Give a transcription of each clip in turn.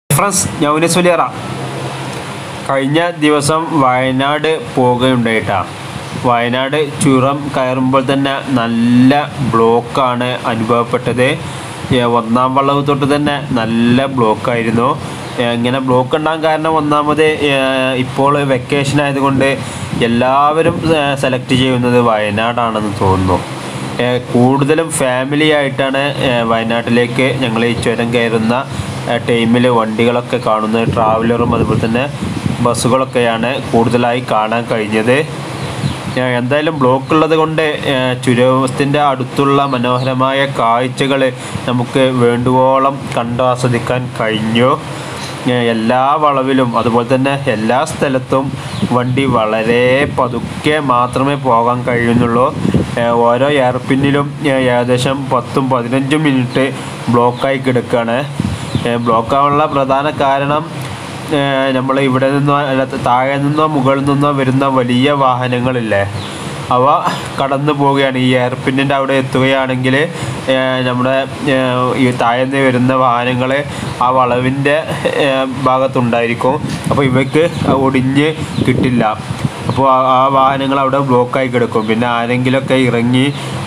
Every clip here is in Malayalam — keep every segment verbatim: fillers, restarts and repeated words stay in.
ഫ്രണ്ട്സ്, ഞാൻ ഉനൈസ് വലിയറ. കഴിഞ്ഞ ദിവസം വയനാട് പോവുകയുണ്ടായിട്ടാ. വയനാട് ചുരം കയറുമ്പോൾ തന്നെ നല്ല ബ്ലോക്കാണ് അനുഭവപ്പെട്ടത്. ഒന്നാം വളവ് തൊട്ട് തന്നെ നല്ല ബ്ലോക്കായിരുന്നു. ഇങ്ങനെ ബ്ലോക്ക് ഉണ്ടാകാൻ കാരണം ഒന്നാമത് ഇപ്പോൾ വെക്കേഷൻ ആയതുകൊണ്ട് എല്ലാവരും സെലക്ട് ചെയ്യുന്നത് വയനാടാണെന്ന് തോന്നുന്നു. കൂടുതലും ഫാമിലി ആയിട്ടാണ് വയനാട്ടിലേക്ക് ഞങ്ങൾ ഈ ചുരം കയറുന്ന ടൈമിൽ വണ്ടികളൊക്കെ കാണുന്നത്. ട്രാവലറും അതുപോലെ തന്നെ ബസ്സുകളൊക്കെയാണ് കൂടുതലായി കാണാൻ കഴിഞ്ഞത്. എന്തായാലും ബ്ലോക്ക് ഉള്ളത് കൊണ്ട് ചുരത്തിൻ്റെ അടുത്തുള്ള മനോഹരമായ കാഴ്ചകൾ നമുക്ക് വേണ്ടുവോളം കണ്ടാസ്വദിക്കാൻ കഴിഞ്ഞു. എല്ലാ വളവിലും അതുപോലെ തന്നെ എല്ലാ സ്ഥലത്തും വണ്ടി വളരെ പതുക്കെ മാത്രമേ പോകാൻ കഴിയുന്നുള്ളൂ. ഓരോ എയർപിന്നിലും ഏകദേശം പത്തും പതിനഞ്ചും മിനിറ്റ് ബ്ലോക്കായി കിടക്കുകയാണ്. ബ്ലോക്കാവാനുള്ള പ്രധാന കാരണം നമ്മൾ ഇവിടെ നിന്നോ അല്ല താഴെ നിന്നോ മുകളിൽ നിന്നോ വരുന്ന വലിയ വാഹനങ്ങളില്ലേ, അവ കടന്നു പോവുകയാണ്. ഈ എയർപിന്നിൻ്റെ അവിടെ എത്തുകയാണെങ്കിൽ നമ്മുടെ ഈ താഴെ നിന്ന് വരുന്ന വാഹനങ്ങൾ ആ വളവിൻ്റെ ഭാഗത്തുണ്ടായിരിക്കും. അപ്പോൾ ഇവയ്ക്ക് ഒടിഞ്ഞ് കിട്ടില്ല. അപ്പോൾ ആ വാഹനങ്ങൾ അവിടെ ബ്ലോക്കായി കിടക്കും. പിന്നെ ആരെങ്കിലുമൊക്കെ ഇറങ്ങി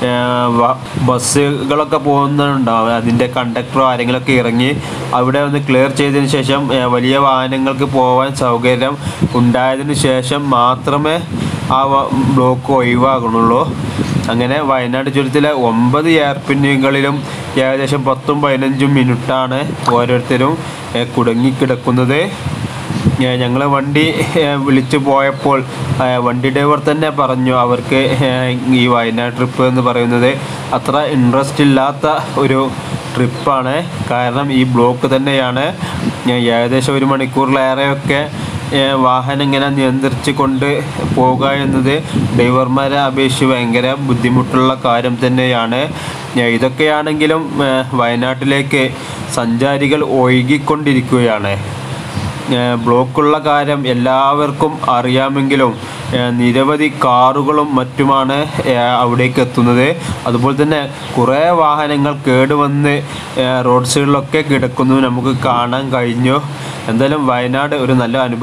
ബസ്സുകളൊക്കെ പോകുന്നുണ്ടാവും, അതിൻ്റെ കണ്ടക്ടറോ ആരെങ്കിലുമൊക്കെ ഇറങ്ങി അവിടെ ഒന്ന് ക്ലിയർ ചെയ്തതിന് ശേഷം വലിയ വാഹനങ്ങൾക്ക് പോകാൻ സൗകര്യം ഉണ്ടായതിന് ശേഷം മാത്രമേ ആ ബ്ലോക്ക് ഒഴിവാകുന്നുള്ളൂ. അങ്ങനെ വയനാട് ചുരത്തിലെ ഒമ്പത് എയർപിന്നുകളിലും ഏകദേശം പത്തും പതിനഞ്ചും മിനിറ്റാണ് ഓരോരുത്തരും കുടുങ്ങിക്കിടക്കുന്നത്. ഞങ്ങൾ വണ്ടി വിളിച്ചു പോയപ്പോൾ വണ്ടി ഡ്രൈവർ തന്നെ പറഞ്ഞു അവർക്ക് ഈ വയനാട് ട്രിപ്പ് എന്ന് പറയുന്നത് അത്ര ഇൻട്രസ്റ്റ് ഇല്ലാത്ത ഒരു ട്രിപ്പാണ്. കാരണം ഈ ബ്ലോക്ക് തന്നെയാണ്. ഏകദേശം ഒരു മണിക്കൂറിലേറെയൊക്കെ വാഹനം ഇങ്ങനെ നിയന്ത്രിച്ച് കൊണ്ട് പോകുക എന്നത് ഡ്രൈവർമാരെ അപേക്ഷിച്ച് ഭയങ്കര ബുദ്ധിമുട്ടുള്ള കാര്യം തന്നെയാണ്. ഇതൊക്കെയാണെങ്കിലും വയനാട്ടിലേക്ക് സഞ്ചാരികൾ ഒഴുകിക്കൊണ്ടിരിക്കുകയാണ്. ബ്ലോക്കുള്ള കാര്യം എല്ലാവർക്കും അറിയാമെങ്കിലും നിരവധി കാറുകളും മറ്റുമാണ് അവിടേക്ക് എത്തുന്നത്. അതുപോലെ തന്നെ കുറേ വാഹനങ്ങൾ കേടുവന്ന് റോഡ് സൈഡിലൊക്കെ കിടക്കുന്നു നമുക്ക് കാണാൻ കഴിഞ്ഞു. എന്തായാലും വയനാട് ഒരു നല്ല അനുഭവം.